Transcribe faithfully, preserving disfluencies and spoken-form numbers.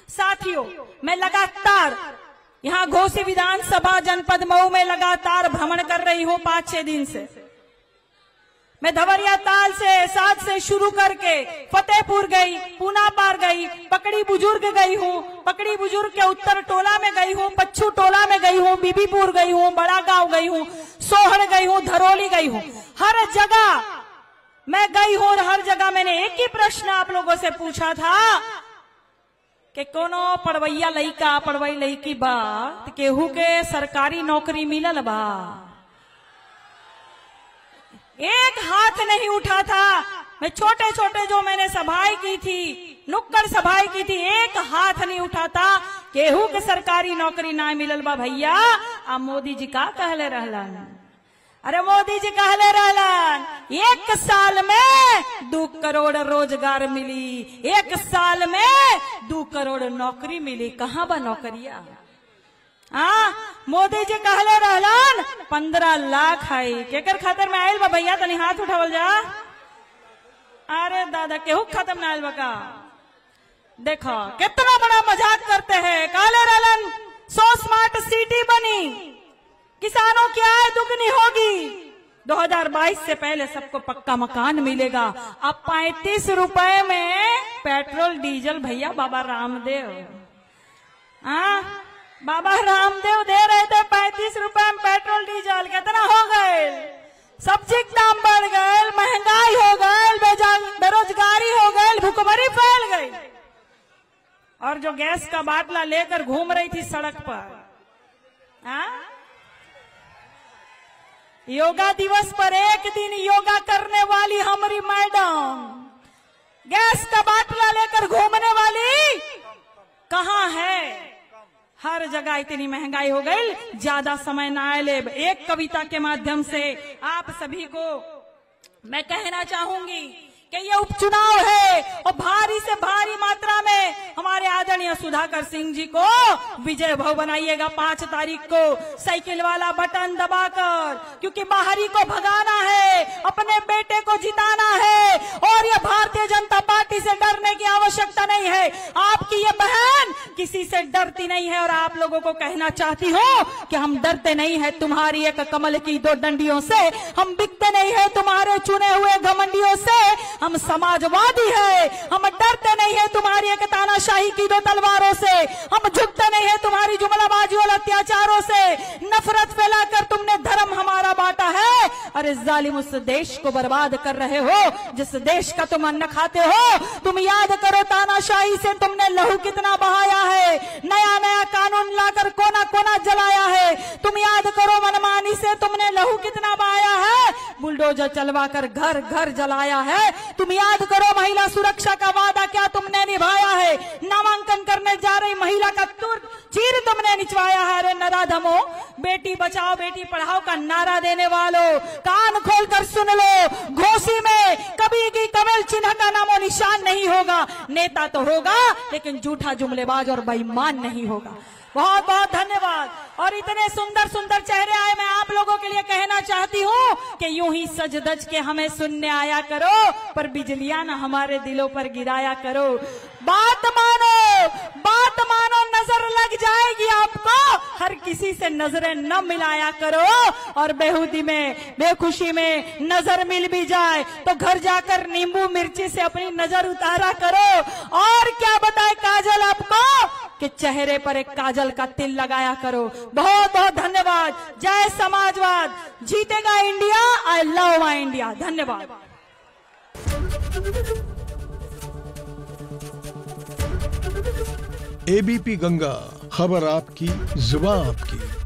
साथियों, मैं लगातार यहाँ घोसी विधानसभा जनपद मऊ में लगातार भ्रमण कर रही हूँ पांच छह दिन से। मैं धवरिया ताल से साथ से शुरू करके फतेहपुर गई, पूना पार गई, पकड़ी बुजुर्ग गई हूँ, पकड़ी बुजुर्ग के उत्तर टोला में गई हूँ, पच्छू टोला में गई हूँ, बीबीपुर गई हूँ, बड़ा गांव गई हूँ, सोहर गई हूँ, धरोली गई हूँ। हर जगह मैं गई हूँ और हर जगह मैंने एक ही प्रश्न आप लोगों से पूछा था कि कोनो पढ़वैया लइका पढ़वई लइकी बा तो केहू के सरकारी नौकरी मिलल बा? एक हाथ नहीं उठा था। मैं छोटे छोटे जो मैंने सभाएं की थी, नुक्कड़ सभाएं की थी, एक हाथ नहीं उठा था केहू के सरकारी नौकरी ना मिलल बा। भैया अब मोदी जी का कहले रहलन? अरे मोदी जी कहले रहलन एक साल में दो करोड़ रोजगार मिली, एक साल में दो करोड़ नौकरी मिली। कहाँ बा नौकरिया? हाँ, मोदी जी कहले रहलन पंद्रह लाख है। केकर खातिर में आयल बा भैया? तनी हाथ उठावल जा। अरे दादा केहू खत्म ना आयल बा का? देखो कितना बड़ा मजाक करते हैं। कहले रहलन सौ स्मार्ट सिटी बनी, किसानों की आय दुगनी होगी, दो हज़ार बाईस से पहले सबको पक्का मकान मिलेगा। अब पैंतीस रुपए में पेट्रोल डीजल भैया बाबा रामदेव, हाँ बाबा रामदेव दे रहे थे पैंतीस रुपए में पेट्रोल डीजल। कितना हो गए? सब्जी के दाम बढ़ गए, महंगाई हो गई, बेरोजगारी हो गई, भुखमरी फैल गई। और जो गैस का बाटला लेकर घूम रही थी सड़क पर, हाँ योगा दिवस पर एक दिन योगा करने वाली हमारी मैडम गैस का बाटला लेकर घूमने वाली कहाँ है? हर जगह इतनी महंगाई हो गई, ज्यादा समय ना ले। एक कविता के माध्यम से आप सभी को मैं कहना चाहूंगी कि ये उपचुनाव है और भारी से भारी मात्रा में हमारे आदरणीय सुधाकर सिंह जी को विजय भव बनाइएगा पांच तारीख को साइकिल वाला बटन दबाकर, क्योंकि बाहरी को भगाना है, अपने बेटे को जिताना है। और ये भारतीय जनता पार्टी से डरने की आवश्यकता नहीं है। आपकी ये बहन किसी से डरती नहीं है और आप लोगों को कहना चाहती हूँ कि हम डरते नहीं है तुम्हारी एक कमल की दो डंडियों से, हम बिकते नहीं है तुम्हारे चुने हुए घमंडियों से, हम समाजवादी है, हम डरते नहीं है तुम्हारी एक तानाशाही की दो तलवारों से, हम झुकते नहीं है तुम्हारी जुमलाबाजी और अत्याचारों से। नफरत फैलाकर तुमने धर्म हमारा बांटा है। अरे जालिम, उस देश को बर्बाद कर रहे हो जिस देश का तुम अन्न खाते हो। तुम याद करो तानाशाही से तुमने लहू कितना बहाया है, नया नया कानून लाकर कोना कोना जलाया है। तुम याद करो मनमानी से तुमने लहू कितना बहाया है, बुलडोजर चलवा कर घर घर जलाया है। तुम याद करो महिला सुरक्षा का वादा क्या तुमने निभाया है। नामांकन करने जा रही महिला का तुर चीर तुमने निचवाया है। अरे नराधमो, बेटी बचाओ बेटी पढ़ाओ का नारा देने वालों, कान खोलकर सुन लो। घोसी में कभी की कमल चिन्ह का नामो निशान नहीं होगा। नेता तो होगा लेकिन झूठा जुमलेबाज और बेईमान नहीं होगा। बहुत बहुत धन्यवाद। और इतने सुंदर सुंदर चेहरे आए, मैं आप लोगों के लिए कहना चाहती हूँ कि यूं ही सज धज के हमें सुनने आया करो, पर बिजलियां न हमारे दिलों पर गिराया करो। बात मानो, बात मानो, नजर लग जाएगी आपको, हर किसी से नजरें न मिलाया करो। और बेहूदी में बेखुशी में नजर मिल भी जाए तो घर जाकर नींबू मिर्ची से अपनी नजर उतारा करो। और क्या बताए काजल आपको कि चेहरे पर एक काजल का तिल लगाया करो। बहुत बहुत धन्यवाद। जय समाजवाद, जीतेगा India. I love my India. धन्यवाद। एबीपी गंगा, खबर आपकी, जुबान आपकी।